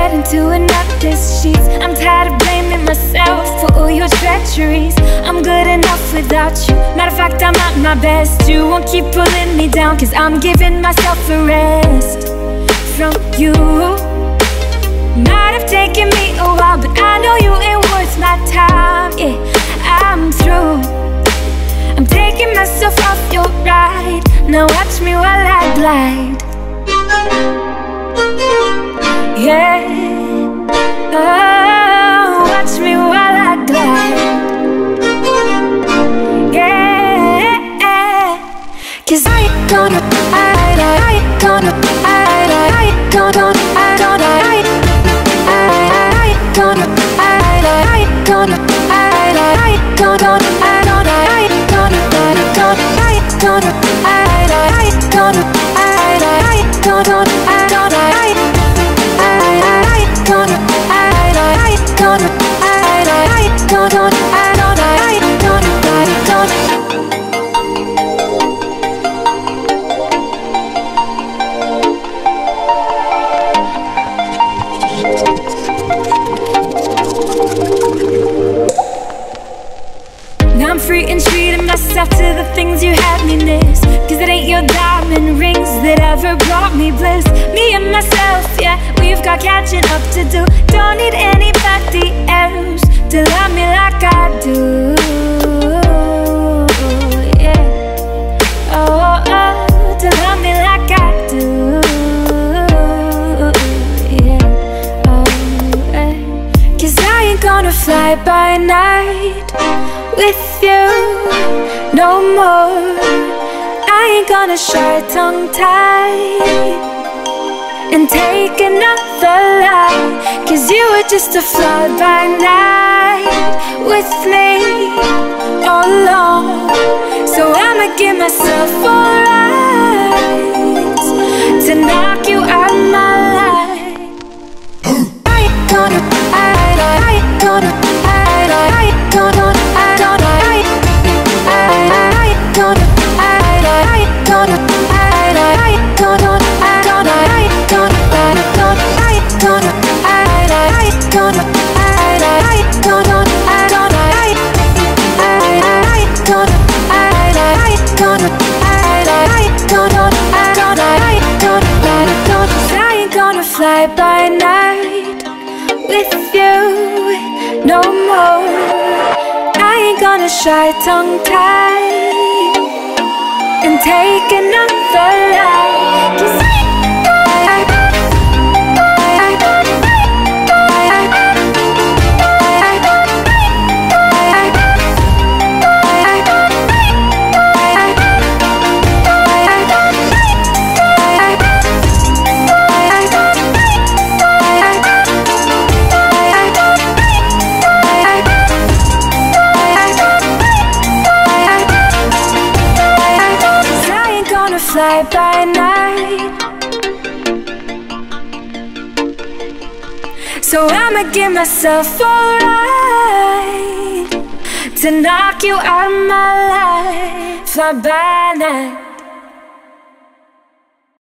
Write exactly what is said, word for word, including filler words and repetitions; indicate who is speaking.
Speaker 1: head into another's sheets. I'm tired of blaming myself for all your treacheries. I'm good enough without you. Matter of fact, I'm at my best. You won't keep pulling me down, cause I'm giving myself a rest from you. Might have taken me a while, but I know you ain't worth my time. Yeah, I'm through. I'm taking myself off your ride. Now watch me while I glide. Yeah, oh, watch me while I glide. Yeah, cause I ain't gonna, I, I ain't gonna, I, I ain't gonna, I, gonna, I, I ain't gonna, I, I ain't gonna, I, I ain't gonna, I, gonna, I ain't gonna, I ain't gonna, I ain't gonna, I, I ain't gonna, I, gonna, I. Now I'm free and treating myself to the things you had me miss. Cause it ain't your diamond rings that ever brought me bliss. Me and myself, yeah, we've got catching up to do. Don't need anybody else to love me like I do. Yeah, oh, oh, to love me like I do. Yeah, oh, eh. Cause I ain't gonna fly by night with you no more. I ain't gonna shy tongue-tied and take another lie. Cause you were just a fly-by-night with me all along. So I'ma give myself all rights to knock you out of my life. I ain't gonna, I, I ain't gonna, I, I ain't gonna, I, gonna, I, I ain't gonna, I, I ain't gonna, I, I ain't gonna, I, gonna, I ain't gonna, I ain't gonna, I, I ain't gonna, I, I ain't gonna, I, gonna, I, I ain't gonna, I, I ain't gonna, I, I ain't gonna, I, gonna, I ain't gonna, I ain't gonna fly by night with you no more. I ain't gonna shy tongue-tied and take another life. Cause I fly by night. So I'ma give myself all right to knock you out of my life. Fly by night.